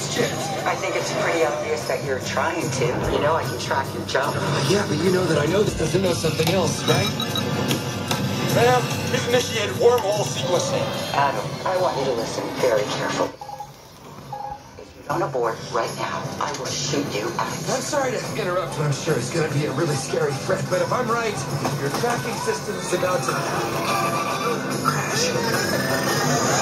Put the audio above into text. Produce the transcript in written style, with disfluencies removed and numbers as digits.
this jet. I think it's pretty obvious that you're trying to. You know, I can track your jump. Yeah, but you know that I know this doesn't know something else, right? Ma'am, he's initiated wormhole sequencing. Adam, I want you to listen very carefully. If you don't abort right now, I will shoot you out. I'm sorry to interrupt, but I'm sure it's going to be a really scary threat. But if I'm right, your tracking system is about to crash.